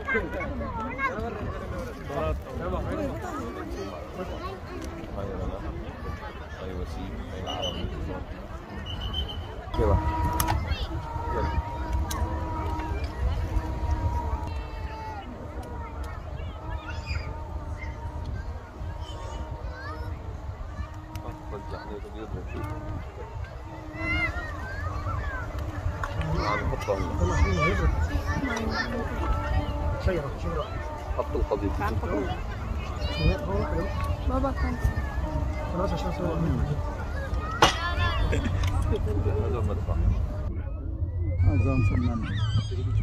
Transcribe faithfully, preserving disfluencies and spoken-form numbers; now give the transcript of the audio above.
ايوه سي العربي كده حط القضيب بابا كان خلاص عشان اسوي هذا المدفع هذا مسلمان